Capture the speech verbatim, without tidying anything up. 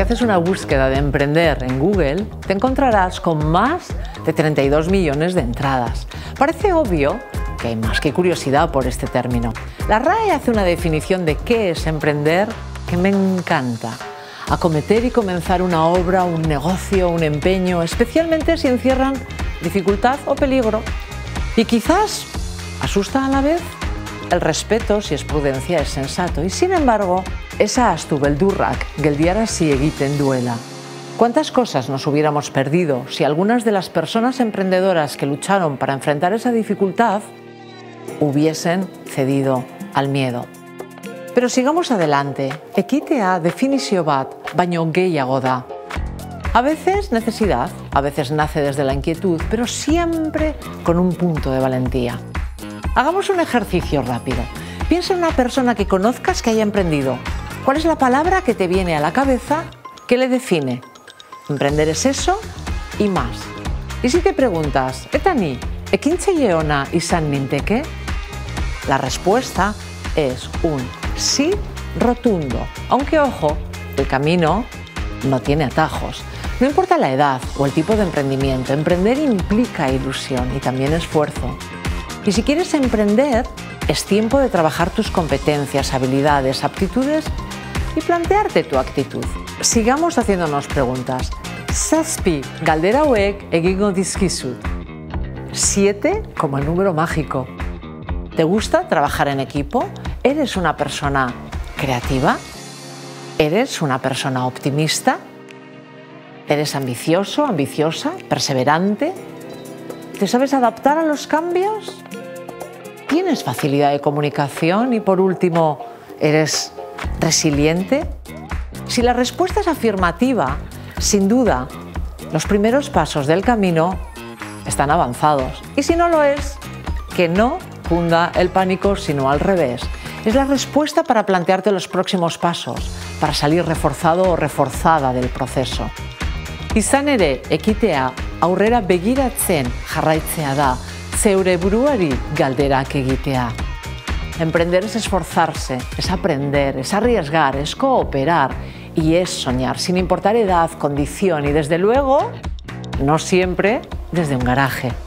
haces una búsqueda de emprender en Google, te encontrarás con más de treinta y dos millones de entradas. Parece obvio que hay más que curiosidad por este término. La R A E hace una definición de qué es emprender que me encanta. Acometer y comenzar una obra, un negocio, un empeño, especialmente si encierran dificultad o peligro. Y quizás asusta a la vez. El respeto, si es prudencia, es sensato. Y sin embargo, esa ahaztu beldurrak geldiarazi egiten duela. ¿Cuántas cosas nos hubiéramos perdido si algunas de las personas emprendedoras que lucharon para enfrentar esa dificultad hubiesen cedido al miedo? Pero sigamos adelante. Ekitea definizio bat baino gehiago da. A veces necesidad, a veces nace desde la inquietud, pero siempre con un punto de valentía. Hagamos un ejercicio rápido. Piensa en una persona que conozcas que haya emprendido. ¿Cuál es la palabra que te viene a la cabeza que le define? Emprender es eso y más. Y si te preguntas, ¿eta ni ekintzaile ona izan ninteke? La respuesta es un sí rotundo. Aunque, ojo, el camino no tiene atajos. No importa la edad o el tipo de emprendimiento, emprender implica ilusión y también esfuerzo. Y si quieres emprender, es tiempo de trabajar tus competencias, habilidades, aptitudes y plantearte tu actitud. Sigamos haciéndonos preguntas. Zazpi galdera hauek egingo dizkizut. Siete como el número mágico. ¿Te gusta trabajar en equipo? ¿Eres una persona creativa? ¿Eres una persona optimista? ¿Eres ambicioso, ambiciosa, perseverante? ¿Te sabes adaptar a los cambios? ¿Tienes facilidad de comunicación? Y por último, ¿eres resiliente? Si la respuesta es afirmativa, sin duda, los primeros pasos del camino están avanzados. Y si no lo es, que no cunda el pánico, sino al revés. Es la respuesta para plantearte los próximos pasos, para salir reforzado o reforzada del proceso. Izan ere, ekitea aurrera begiratzen jarraitzea da, zeure buruari galderak egitea. Emprender es esforzarse, es aprender, es arriesgar, es cooperar y es soñar, sin importar edad, condición y, desde luego, no siempre desde un garaje.